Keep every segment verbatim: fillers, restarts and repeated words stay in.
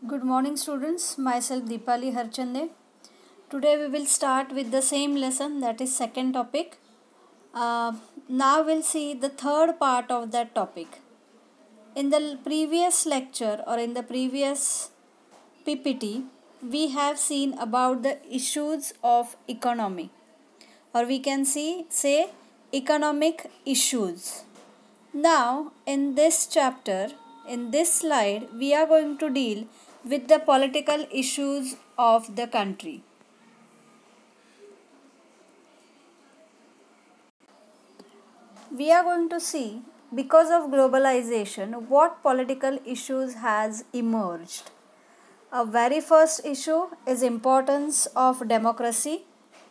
Good morning students, myself Deepali Harchande. Today we will start with the same lesson, that is second topic. Uh, now we'll see the third part of that topic. In the previous lecture or in the previous P P T, we have seen about the issues of economy, or we can see say economic issues. Now in this chapter, in this slide, we are going to deal with the political issues of the country. We are going to see, because of globalization, what political issues has emerged. A very first issue is importance of democracy.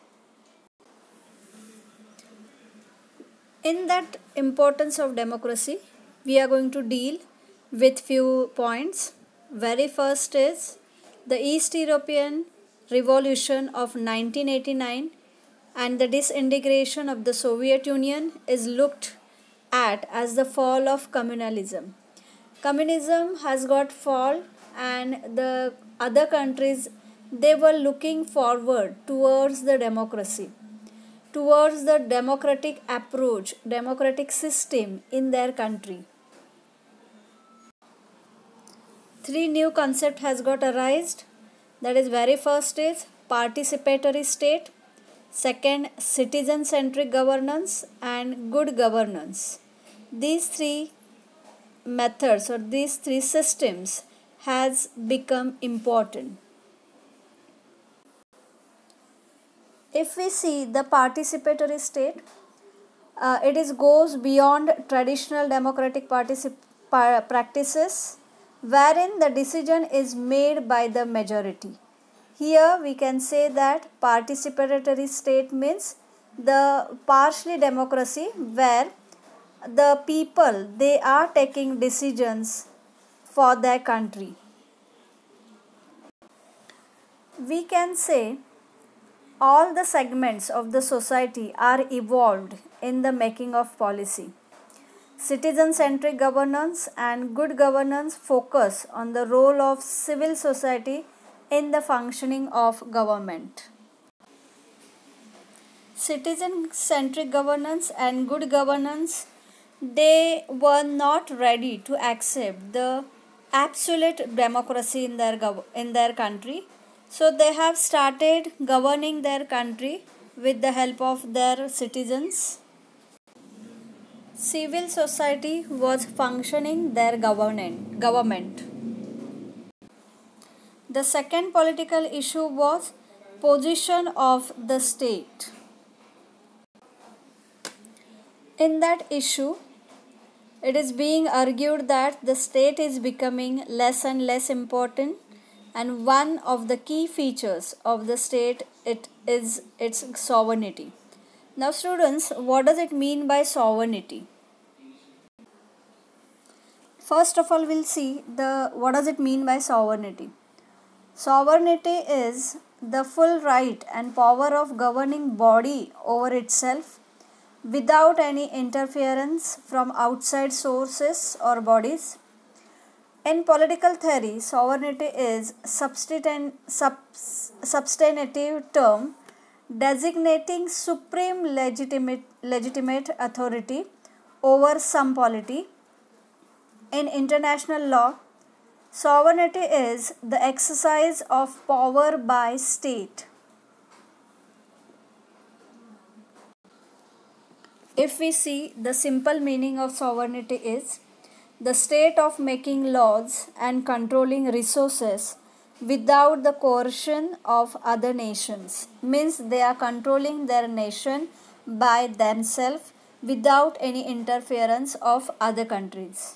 In that importance of democracy, we are going to deal with few points. Very first is the East European Revolution of nineteen eighty-nine and the disintegration of the Soviet Union is looked at as the fall of communalism. Communism has got fall, and the other countries, they were looking forward towards the democracy, towards the democratic approach, democratic system in their country. Three new concept has got arised. That is, very first is participatory state, second citizen centric governance, and good governance. These three methods or these three systems has become important. If we see the participatory state, uh, it is goes beyond traditional democratic particip- pa- practices, wherein the decision is made by the majority. Here we can say that participatory state means the partially democracy where the people, they are taking decisions for their country. We can say all the segments of the society are evolved in the making of policy. Citizen-centric governance and good governance focus on the role of civil society in the functioning of government. Citizen-centric governance and good governance, they were not ready to accept the absolute democracy in their gov- in their country. So they have started governing their country with the help of their citizens. Civil society was functioning their government. government. The second political issue was position of the state. In that issue, it is being argued that the state is becoming less and less important, and one of the key features of the state it is its sovereignty. Now students, what does it mean by sovereignty? First of all, we'll see the what does it mean by sovereignty. Sovereignty is the full right and power of governing body over itself without any interference from outside sources or bodies. In political theory, sovereignty is substan- subs- substantive term designating supreme legitimate, legitimate authority over some polity. In international law, sovereignty is the exercise of power by state. If we see, the simple meaning of sovereignty is the state of making laws and controlling resources without the coercion of other nations. Means they are controlling their nation by themselves without any interference of other countries.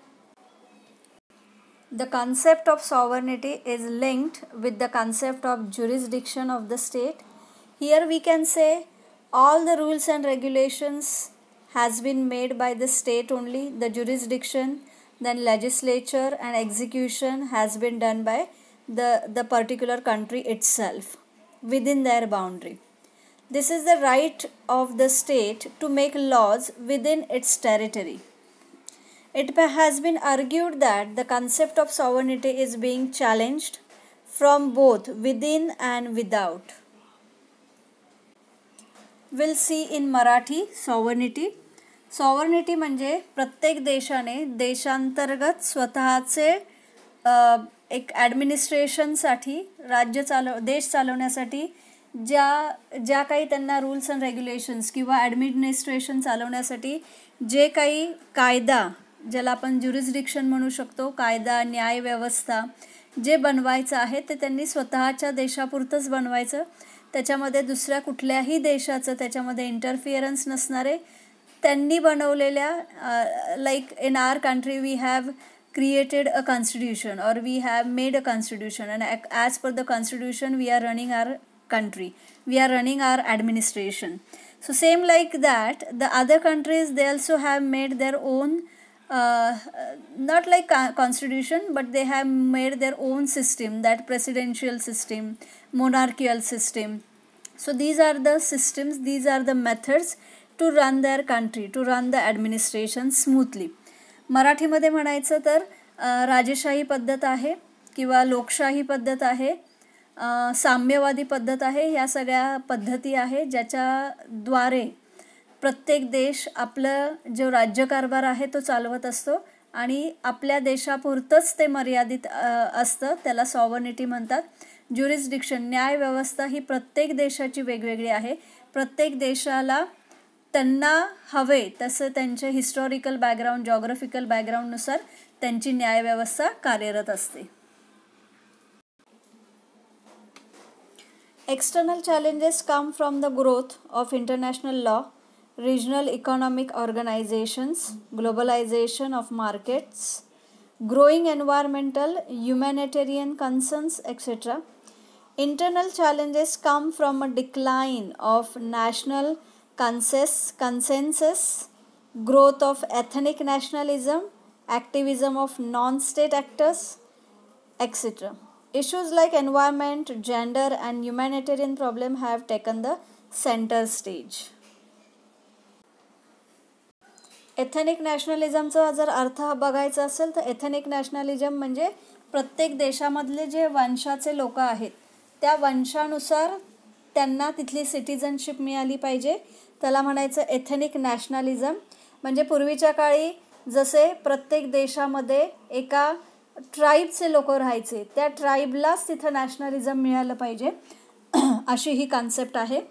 The concept of sovereignty is linked with the concept of jurisdiction of the state. Here we can say all the rules and regulations has been made by the state only. The jurisdiction, then legislature and execution has been done by the, the particular country itself within their boundary. This is the right of the state to make laws within its territory. It has been argued that the concept of sovereignty is being challenged from both within and without. We'll see in Marathi sovereignty. Sovereignty म्हणजे प्रत्येक देशाने देशांतर्गत स्वतःचे एक ॲडमिनिस्ट्रेशनसाठी राज्य चालव देश चालवण्यासाठी ज्या ज्या काही त्यांना रूल्स अँड रेग्युलेशन्स किंवा ॲडमिनिस्ट्रेशन चालवण्यासाठी जे काही कायदा, ज्याला आपण ज्युरिस्डिक्शन म्हणू शकतो, कायदा न्यायव्यवस्था जे बनवायचं आहे ते त्यांनी स्वतःच्या देशापुरतंच बनवायचं. त्याच्यामध्ये दुसऱ्या कुठल्याही देशाचं त्याच्यामध्ये इंटरफिअरन्स नसणारे त्यांनी बनवलेल्या, like in our country we have created a constitution or we have made a constitution, and as per the constitution we are running our country, we are running our administration. So same like that, the other countries, they also have made their own uh, not like constitution, but they have made their own system, that presidential system, monarchical system. So these are the systems, these are the methods to run their country, to run the administration smoothly. मराठीमध्ये म्हणायचं तर राजेशाही पद्धत आहे किंवा लोकशाही पद्धत आहे, साम्यवादी पद्धत आहे. ह्या सगळ्या पद्धती आहे ज्याच्याद्वारे प्रत्येक देश आपलं जो राज्यकारभार आहे तो चालवत असतो आणि आपल्या देशापुरतंच ते मर्यादित असतं. त्याला सॉव्हर्निटी म्हणतात. ज्युरिस्डिक्शन, न्यायव्यवस्था ही प्रत्येक देशाची वेगवेगळी आहे. प्रत्येक देशाला त्यांना हवे तसं त्यांचे हिस्टॉरिकल बॅकग्राऊंड, जॉग्राफिकल बॅकग्राऊंडनुसार त्यांची न्यायव्यवस्था कार्यरत असते. External challenges come from the growth of international law, regional economic organizations, globalization of markets, growing environmental, humanitarian concerns, et cetera. Internal challenges come from a decline of national consensus, growth of ethnic nationalism, activism of non-state actors, et cetera. Issues like environment, gender and humanitarian problem have taken the center stage. Ethnic नॅशनलिझमचा जर अर्थ बघायचा असेल तर ethnic nationalism म्हणजे प्रत्येक देशामधले जे वंशाचे लोक आहेत त्या वंशानुसार त्यांना तिथली सिटिझनशिप मिळाली पाहिजे, त्याला म्हणायचं एथनिक नॅशनलिझम. म्हणजे पूर्वीच्या काळी जसे प्रत्येक देशामध्ये एका ट्राईबचे लोक राहायचे, त्या ट्राईबलाच तिथं नॅशनलिझम मिळालं पाहिजे अशी ही कॉन्सेप्ट आहे.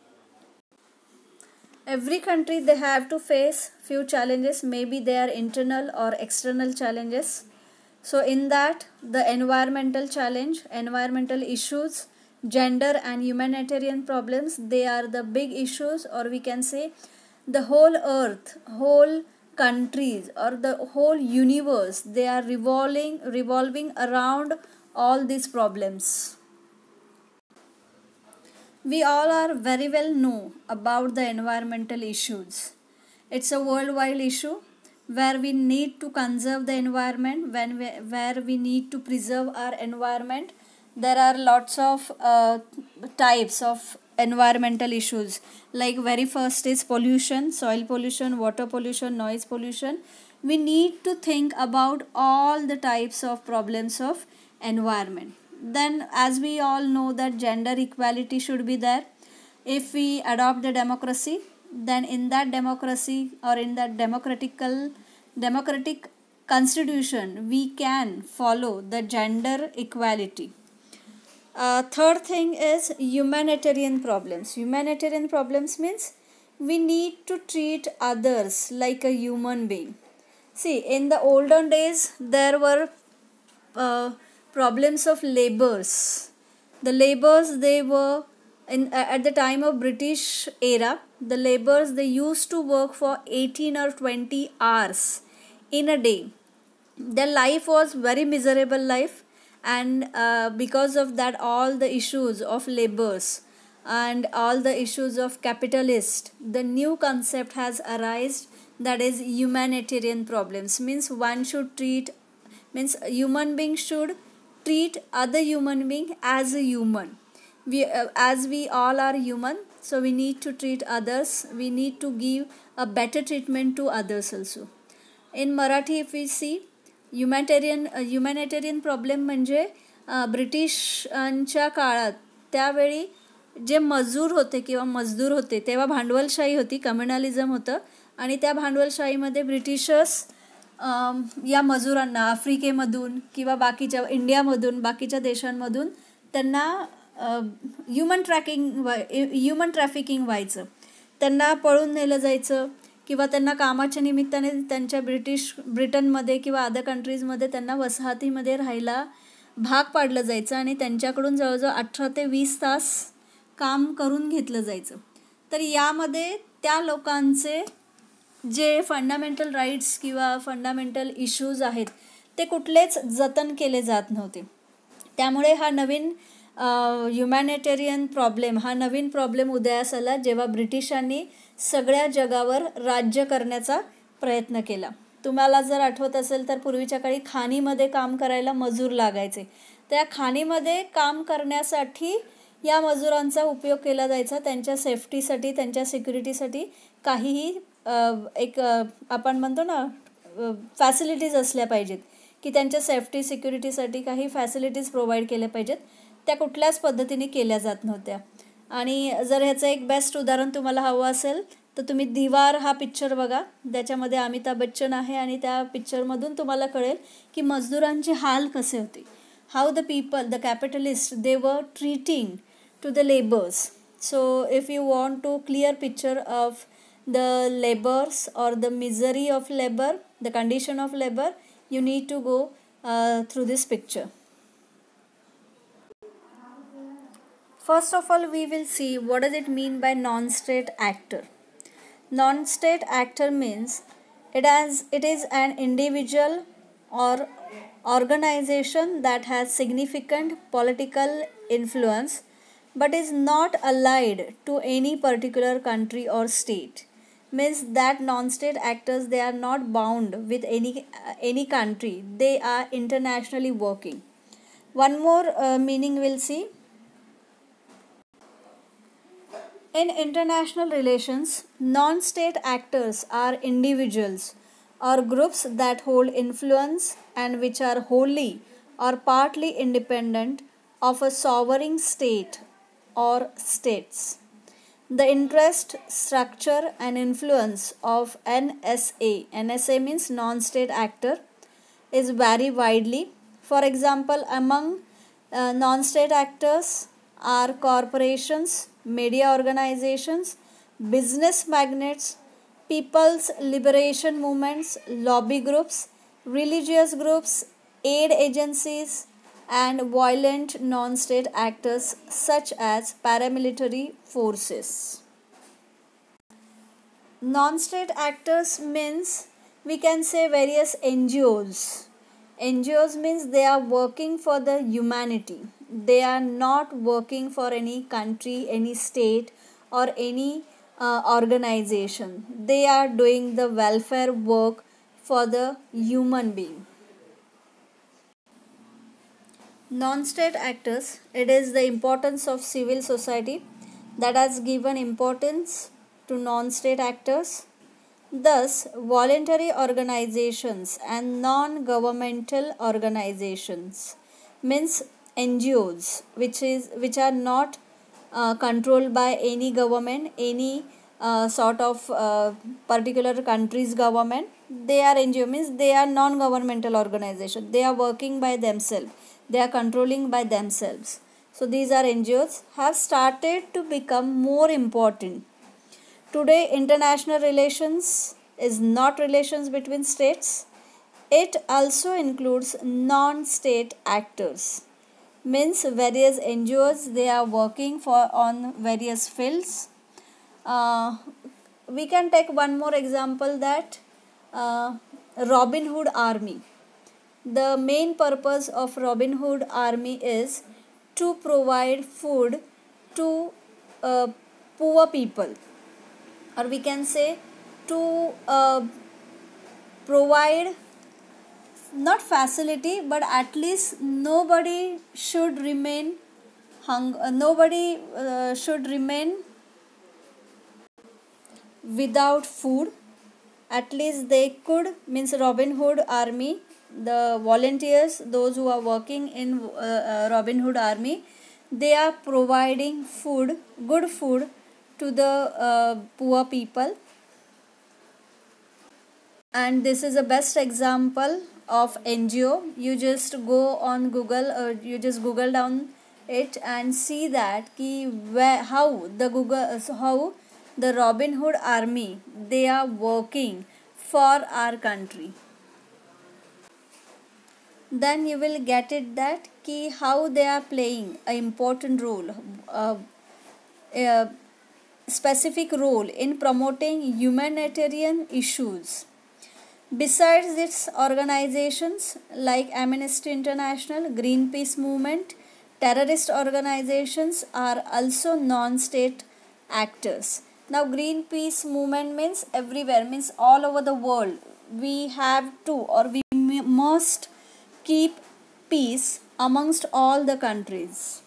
Every country they have to face few challenges, maybe they are internal or external challenges. So in that, the environmental challenge, environmental issues, gender and humanitarian problems, they are the big issues, or we can say the whole earth, whole countries or the whole universe, they are revolving revolving around all these problems. We all are very well know about the environmental issues. It's a worldwide issue where we need to conserve the environment, when we, where we need to preserve our environment. There are lots of uh, types of environmental issues. Like very first is pollution, soil pollution, water pollution, noise pollution. We need to think about all the types of problems of environment. Then as we all know that gender equality should be there. If we adopt the democracy, then in that democracy or in that democratical democratic constitution we can follow the gender equality. Uh, third thing is humanitarian problems. Humanitarian problems means we need to treat others like a human being. See, in the olden days there were uh, problems of labors. The labors, they were in uh, at the time of British era, the labors, they used to work for eighteen or twenty hours in a day. Their life was very miserable life, and uh, because of that all the issues of labors and all the issues of capitalist, the new concept has arisen, that is humanitarian problems. Means one should treat, means a human being should treat other human being as a human. We uh, as we all are human, so we need to treat others, we need to give a better treatment to others also. In Marathi if we see, humanitarian humanitarian problem म्हणजे ब्रिटिशांच्या काळात त्यावेळी जे मजूर होते किंवा मजदूर होते, तेव्हा भांडवलशाही होती, कम्युनलिझम होतं, आणि त्या भांडवलशाहीमध्ये ब्रिटिशर्स या मजुरांना आफ्रिकेमधून किंवा बाकीच्या इंडियामधून बाकीच्या देशांमधून त्यांना ह्युमन ट्रॅकिंग व्हाय ह्युमन ट्रॅफिकिंग व्हायचं, त्यांना पळून नेलं जायचं किंवा त्यांना कामाच्या निमित्ताने त्यांच्या ब्रिटिश ब्रिटनमध्ये किंवा अदर कंट्रीजमध्ये त्यांना वसाहतीमध्ये राहायला भाग पाडलं जायचं आणि त्यांच्याकडून जवळजवळ अठरा ते वीस तास काम करून घेतलं जायचं. तर यामध्ये त्या लोकांचे जे फंडामेंटल राईट्स किंवा फंडामेंटल इश्यूज आहेत ते कुठलेच जतन केले जात नव्हते. त्यामुळे हा नवीन ह्युमॅनिटेरियन प्रॉब्लेम हा नवीन प्रॉब्लेम उदयास आला जेव्हा ब्रिटिशांनी सगळ्या जगावर राज्य करण्याचा प्रयत्न केला. तुम्हाला जर आठवत असेल तर पूर्वीच्या काळी खाणीमध्ये काम करायला मजूर लागायचे. त्या खाणीमध्ये काम करण्यासाठी या मजुरांचा उपयोग केला जायचा, त्यांच्या सेफ्टीसाठी, त्यांच्या सिक्युरिटीसाठी काहीही एक आपण म्हणतो ना फॅसिलिटीज असल्या पाहिजेत की त्यांच्या सेफ्टी सिक्युरिटीसाठी काही फॅसिलिटीज प्रोव्हाइड केल्या पाहिजेत, त्या कुठल्याच पद्धतीने केल्या जात नव्हत्या. आणि जर ह्याचं एक बेस्ट उदाहरण तुम्हाला हवं असेल तर तुम्ही दीवार हा पिक्चर बघा, त्याच्यामध्ये अमिताभ बच्चन आहे आणि त्या पिक्चरमधून तुम्हाला कळेल की मजदूरांचे हाल कसे होते, how the people the capitalist they were treating to the labours. So if you want to clear picture of the labors or the misery of labor, the condition of labor, you need to go uh, through this picture. First of all, we will see what does it mean by non-state actor. Non-state actor means it has it is an individual or organization that has significant political influence but is not allied to any particular country or state. Means that non-state actors, they are not bound with any uh, any country, they are internationally working. One more uh, meaning we'll see. In international relations, non-state actors are individuals or groups that hold influence and which are wholly or partly independent of a sovereign state or states. The interest, structure and influence of N S A, N S A means non-state actor, is vary widely. For example, among uh, non-state actors are corporations, media organizations, business magnates, people's liberation movements, lobby groups, religious groups, aid agencies, and violent non-state actors such as paramilitary forces. Non-state actors means we can say various N G Os. N G Os means they are working for the humanity. They are not working for any country, any state or any uh, organization. They are doing the welfare work for the human being. Non-state actors, it is the importance of civil society that has given importance to non-state actors. Thus, voluntary organizations and non-governmental organizations means N G Os, which is which are not uh, controlled by any government, any uh, sort of uh, particular country's government. They are N G O means they are non-governmental organization. They are working by themselves. They are controlling by themselves. So these are N G Os have started to become more important. Today, international relations is not relations between states. It also includes non-state actors. Means various N G Os, they are working for on various fields. Uh, we can take one more example, that uh, Robin Hood Army. The main purpose of Robin Hood Army is to provide food to uh, poor people, or we can say to uh, provide not facility but at least nobody should remain hung uh, nobody uh, should remain without food. At least they could, means Robin Hood army, the volunteers, those who are working in uh, uh, Robin Hood army, they are providing food, good food to the uh, poor people. And this is a best example of N G O. You just go on Google, or you just Google down it and see that ki where, how the Google how the Robin Hood army, they are working for our country. Then you will get it that ki how they are playing an important role, uh, a specific role in promoting humanitarian issues. Besides its organizations like Amnesty International, Greenpeace movement, terrorist organizations are also non-state actors. Now Greenpeace movement means everywhere, means all over the world. We have to, or we must keep peace amongst all the countries.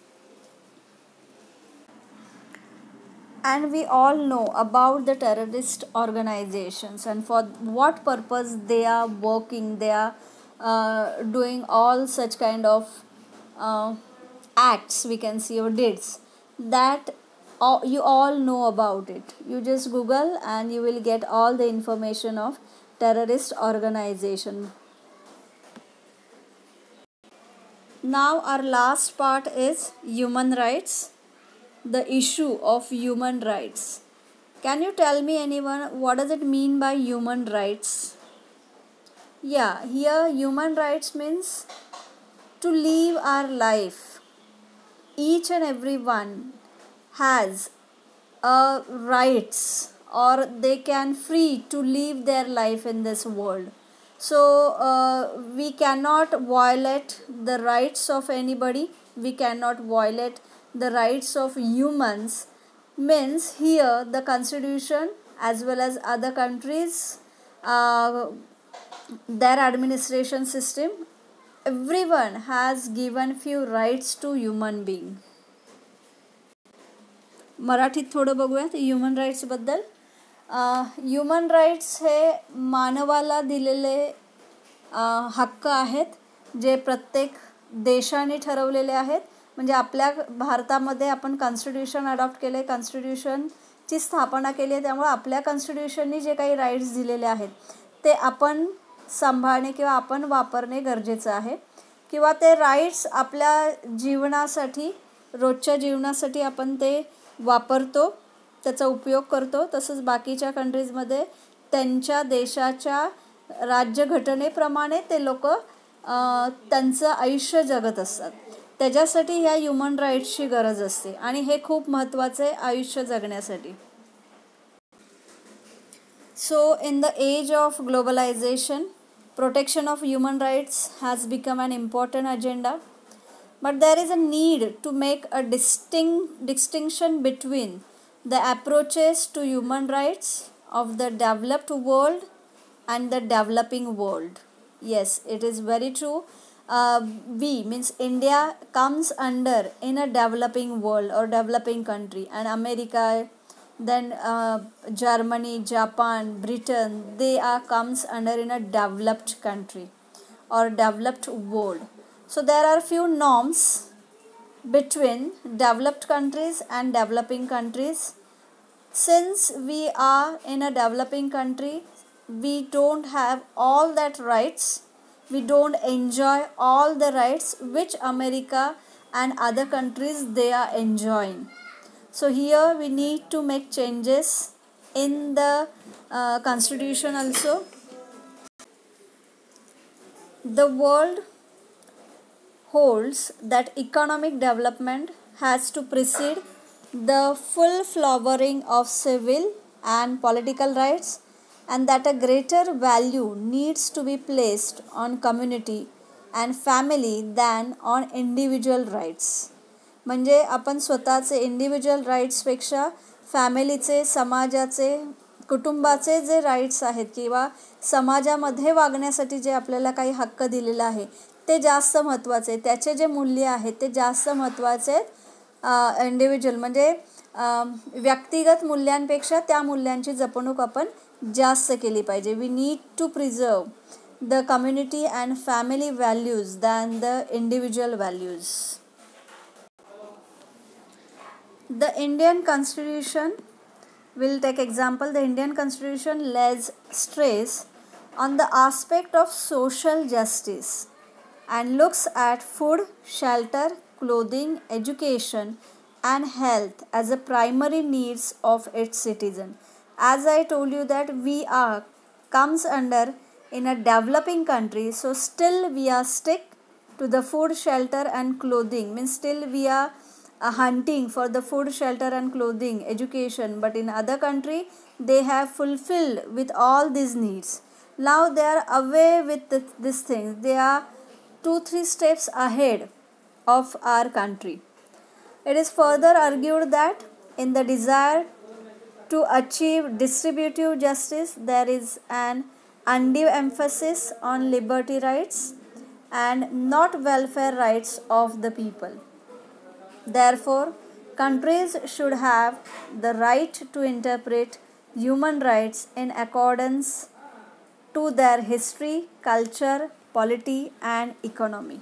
And we all know about the terrorist organizations and for what purpose they are working, they are uh, doing all such kind of uh, acts, we can see, or deeds, that all, you all know about it. You just Google and you will get all the information of terrorist organization. Now our last part is human rights, the issue of human rights. Can you tell me, anyone, what does it mean by human rights? Yeah, here human rights means to live our life. Each and every one has a rights, or they can free to live their life in this world. So uh, we cannot violate the rights of anybody. We cannot violate the rights of humans. Means here the constitution as well as other countries, uh, their administration system, everyone has given few rights to human being. मराठीत थोडं बघूयात human rights बद्दल. Human rights हे मानवाला दिलेले हक्क आहेत, जे प्रत्येक देशाने ठरवलेले आहेत. म्हणजे आपल्या भारतामध्ये आपण कॉन्स्टिट्यूशन अडॉप्ट केले, कॉन्स्टिट्यूशनची स्थापना केली आहे, त्यामुळे आपल्या कॉन्स्टिट्यूशननी जे काही राईट्स दिलेले आहेत ते आपण सांभाळणे किंवा आपण वापरणे गरजेचं आहे. किंवा ते राईट्स आपल्या जीवनासाठी, रोजच्या जीवनासाठी आपण ते वापरतो, त्याचा उपयोग करतो. तसंच बाकीच्या कंट्रीजमध्ये त्यांच्या देशाच्या राज्यघटनेप्रमाणे ते लोक त्यांचं आयुष्य जगत असतात. त्याच्यासाठी ह्या ह्युमन राईट्सची गरज असते आणि हे खूप महत्त्वाचं आहे आयुष्य जगण्यासाठी. So in the age of globalisation, protection of human rights has become an important agenda, but there is a need to make a distinct distinction between the approaches to human rights of the developed world and the developing world. Yes, it is very true. Uh, we means India comes under in a developing world or developing country, and America, then uh, Germany, Japan, Britain, they are comes under in a developed country or developed world. So there are few norms between developed countries and developing countries. Since we are in a developing country, we don't have all that rights, we don't enjoy all the rights which America and other countries they are enjoying. So here we need to make changes in the uh, constitution also. The world holds that economic development has to precede the full flowering of civil and political rights, and that a greater value needs to be placed on community and family than on individual rights. म्हणजे आपण स्वतःचे individual राईट्सपेक्षा फॅमिलीचे, समाजाचे, कुटुंबाचे जे rights आहेत किंवा समाजामध्ये वागण्यासाठी जे आपल्याला काही हक्क दिलेला आहे ते जास्त महत्त्वाचे, त्याचे जे मूल्य आहेत ते जास्त महत्त्वाचे इंडिव्हिज्युअल म्हणजे व्यक्तिगत मूल्यांपेक्षा त्या मूल्यांची जपणूक आपण जास्त केली पाहिजे. We need to preserve the community and family values than the individual values. The Indian Constitution, we'll take example, the Indian Constitution lays stress on the aspect of social justice and looks at food, shelter, clothing, education and health as the primary needs of its citizen. As I told you that we are comes under in a developing country, so still we are stick to the food, shelter and clothing, means still we are uh, hunting for the food, shelter and clothing, education, but in other country they have fulfilled with all these needs. Now they are away with the, this thing, they are two three steps ahead of our country. It is further argued that in the desire to achieve distributive justice, there is an undue emphasis on liberty rights and not welfare rights of the people. Therefore, countries should have the right to interpret human rights in accordance to their history, culture, polity and economy.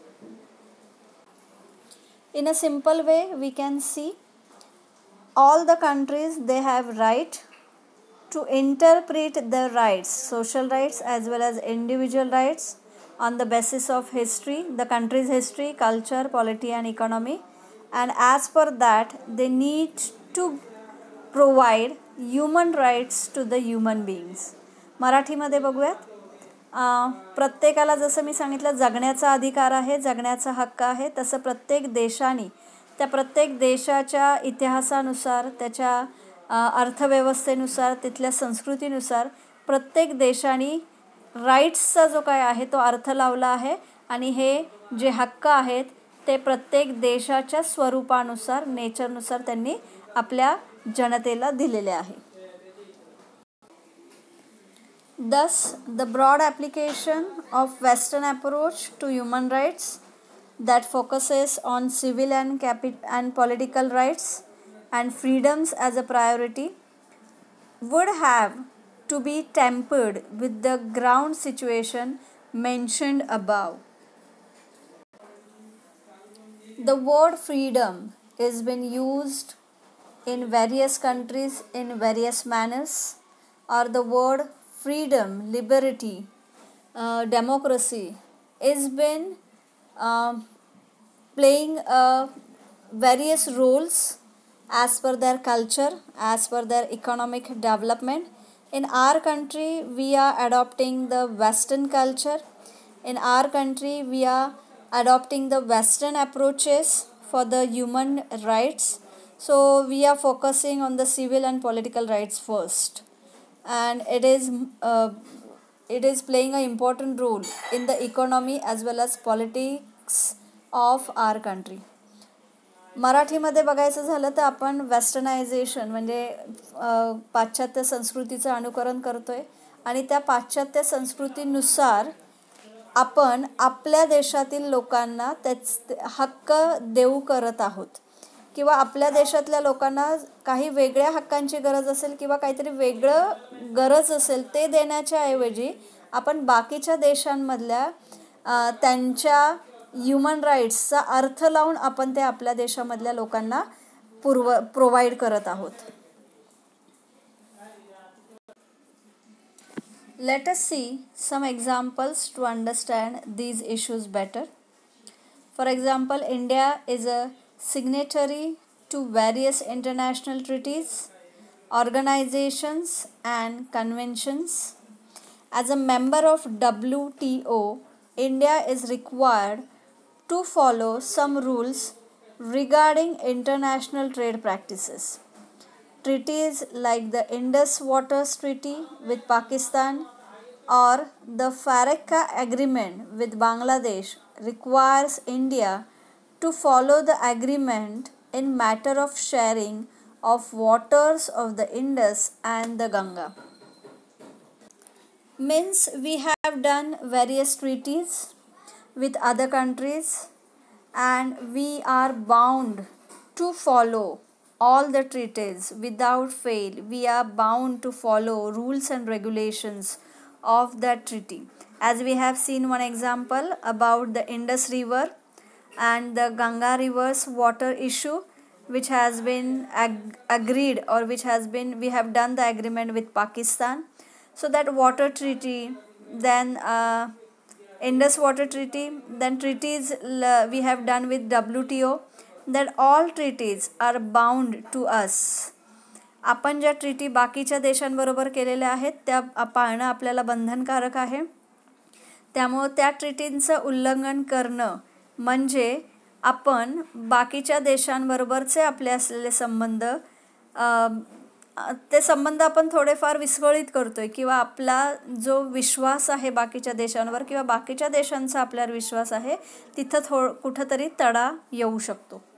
In a simple way, we can see all the countries, they have right to interpret their rights, social rights as well as individual rights, on the basis of history, the country's history, culture, polity and economy, and as per that they need to provide human rights to the human beings. मराठीमध्ये बघूयात. प्रत्येकाला जसं मी सांगितलं जगण्याचा अधिकार आहे, जगण्याचा हक्क आहे, तसं प्रत्येक देशाने त्या प्रत्येक देशाच्या इतिहासानुसार, त्याच्या अर्थव्यवस्थेनुसार, तिथल्या संस्कृतीनुसार प्रत्येक देशाने राईट्सचा जो काय आहे तो अर्थ लावला आहे आणि हे जे हक्क आहेत ते प्रत्येक देशाच्या स्वरूपानुसार, नेचरनुसार त्यांनी आपल्या जनतेला दिलेले आहे. Thus, the broad application of Western approach to human rights that focuses on civil and capital and political rights and freedoms as a priority would have to be tempered with the ground situation mentioned above. The word freedom is been used in various countries in various manners, or the word freedom, liberty, uh, democracy is been uh, playing uh, various roles as per their culture, as per their economic development. In our country, we are adopting the Western culture. In our country, we are adopting the Western approaches for the human rights. So we are focusing on the civil and political rights first, and it is uh, it is playing an important role in the economy as well as politics of our country. मराठीमध्ये बघायचं झालं तर आपण westernisation म्हणजे पाश्चात्य संस्कृतीचं अनुकरण करतोय आणि त्या पाश्चात्य संस्कृतीनुसार आपण आपल्या देशातील लोकांना त्याच हक्क देऊ करत आहोत, किंवा आपल्या देशातल्या लोकांना काही वेगळ्या हक्कांची गरज असेल किंवा काहीतरी वेगळं गरज असेल ते देण्याच्या ऐवजी आपण बाकीच्या देशांमधल्या त्यांच्या ह्युमन राईट्सचा अर्थ लावून आपण ते आपल्या देशामधल्या लोकांना पुरव प्रोव्हाइड करत आहोत. Let us see some examples to understand these issues better. For example, India is a signatory to various international treaties, organizations and conventions. As a member of W T O, India is required to follow some rules regarding international trade practices. Treaties like the Indus Waters Treaty with Pakistan or the Farakka Agreement with Bangladesh requires India to follow the agreement in matter of sharing of waters of the Indus and the Ganga. Means we have done various treaties with other countries and we are bound to follow all the treaties without fail. We are bound to follow rules and regulations of that treaty. As we have seen one example about the Indus River and the Ganga River's water issue, which has been ag- agreed or which has been we have done the agreement with Pakistan. So that water treaty, then uh, Indus Water Treaty, then treaties l- we have done with W T O, that all treaties are bound to us. आपण ज्या treaty बाकीच्या देशांबरोबर केलेल्या आहेत त्या पाळणं आपल्याला बंधनकारक आहे. त्यामुळे त्या ट्रीटींचं उल्लंघन करणं म्हणजे आपण बाकीच्या देशांबरोबरचे आपले असलेले संबंध ते संबंध आपण थोडेफार विस्कळीत करतोय किंवा आपला जो विश्वास आहे बाकीच्या देशांवर किंवा बाकीच्या देशांचा आपल्यावर विश्वास आहे तिथं थो कुठंतरी तडा येऊ शकतो.